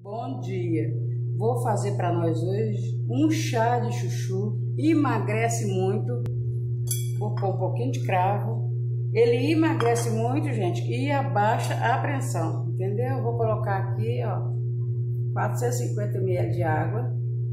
Bom dia! Vou fazer para nós hoje um chá de chuchu. Emagrece muito. Vou pôr um pouquinho de cravo. Ele emagrece muito, gente, e abaixa a pressão, entendeu? Vou colocar aqui, ó, 450 ml de água.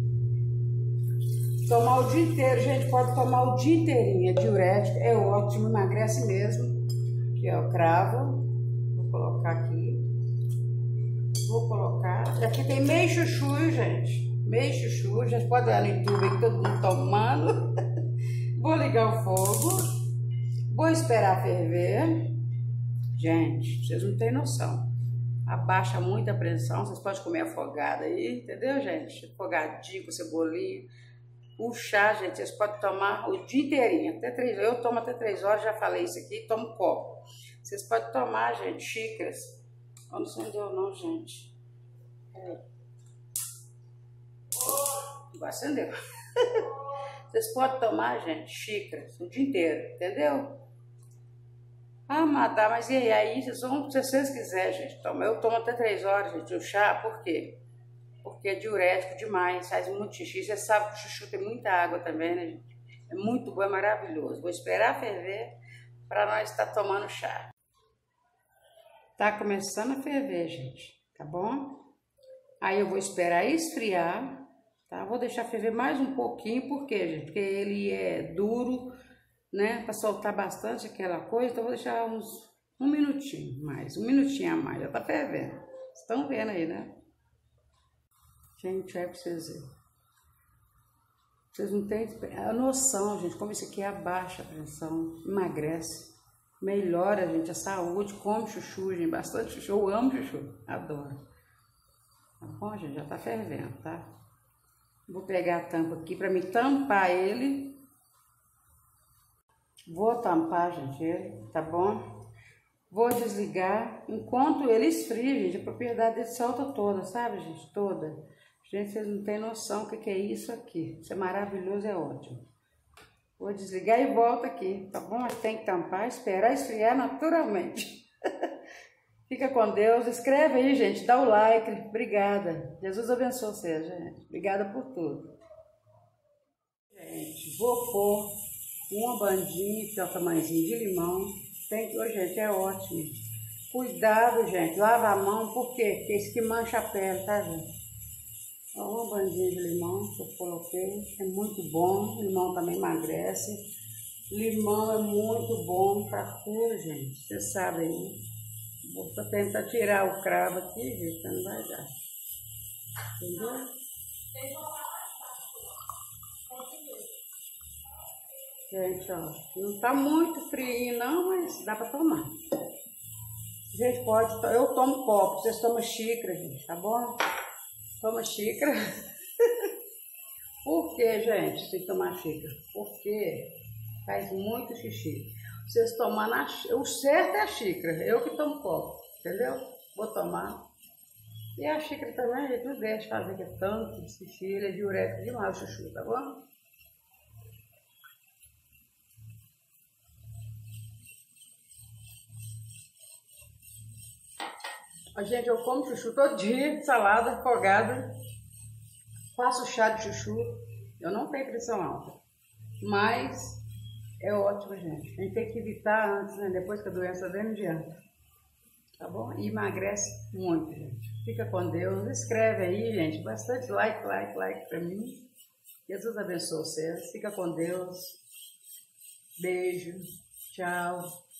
Tomar o dia inteiro, gente, pode tomar o dia inteirinho. É diurético, é ótimo, emagrece mesmo. Aqui, ó, cravo. Vou colocar aqui. Vou colocar. Aqui tem meio chuchu, gente. Meio chuchu. A gente pode olhar no YouTube aí, todo mundo tomando. Vou ligar o fogo. Vou esperar ferver. Gente, vocês não têm noção. Abaixa muito a pressão. Vocês podem comer afogado aí, entendeu, gente? Afogadinho com cebolinha. O chá, gente, vocês podem tomar o dia inteirinho. Até 3 horas. Eu tomo até 3 horas, já falei isso aqui. Tomo um copo. Vocês podem tomar, gente, xícaras. Não acendeu não, gente. Não acendeu. Vocês podem tomar, gente, xícaras o dia inteiro, entendeu? Ah, matar, mas e aí? Vocês vão, se vocês quiserem, gente, toma. Eu tomo até 3 horas, gente, o chá. Por quê? Porque é diurético demais, faz muito xixi. Você sabe que o chuchu tem muita água também, né, gente? É muito bom, é maravilhoso. Vou esperar ferver para nós estar tomando chá. Tá começando a ferver, gente, tá bom? Aí eu vou esperar esfriar, tá? Vou deixar ferver mais um pouquinho, por quê, gente? Porque ele é duro, né? Pra soltar bastante aquela coisa, então eu vou deixar uns um minutinho mais, um minutinho a mais, já tá fervendo. Vocês estão vendo aí, né? Gente, é pra vocês verem. Vocês não têm a noção, gente, como isso aqui abaixa a pressão, emagrece. Melhora, gente, a saúde. Come chuchu, gente, bastante chuchu. Eu amo chuchu, adoro. Tá bom, gente? Já tá fervendo, tá? Vou pegar a tampa aqui pra me tampar ele. Vou tampar, gente, ele, tá bom? Vou desligar. Enquanto ele esfria, gente, a propriedade dele solta toda, sabe, gente? Toda. Gente, vocês não têm noção o que é isso aqui. Isso é maravilhoso, é ótimo. Vou desligar e volto aqui, tá bom? Mas tem que tampar, esperar esfriar naturalmente. Fica com Deus. Escreve aí, gente. Dá o like. Obrigada. Jesus abençoe você, gente. Obrigada por tudo. Gente, vou pôr uma bandinha, que é o tamanhozinho de limão. Tem, oh, gente, é ótimo. Cuidado, gente. Lava a mão, por quê? Porque isso que mancha a pele, tá, gente? Uma bandinha de limão que eu coloquei, é muito bom. Limão também emagrece. Limão é muito bom para cura, gente. Vocês sabem, né? Vou só tentar tirar o cravo aqui, gente, não vai dar. Entendeu? Gente, ó, não tá muito frio não, mas dá para tomar. Gente, pode, eu tomo copo, vocês tomam xícara, gente, tá bom? Toma xícara. Por que, gente, tem que tomar xícara? Porque faz muito xixi. Vocês tomando o certo é a xícara. Eu que tomo copo, entendeu? Vou tomar. E a xícara também, a gente não deixa fazer que é tanto de xixi. Ele é diurético demais o chuchu, tá bom? Gente, eu como chuchu todo dia, salada, afogada. Faço chá de chuchu. Eu não tenho pressão alta. Mas é ótimo, gente. A gente tem que evitar antes, né? Depois que a doença vem, não adianta. Tá bom? E emagrece muito, gente. Fica com Deus. Escreve aí, gente. Bastante like pra mim. Jesus abençoe vocês. Fica com Deus. Beijo. Tchau.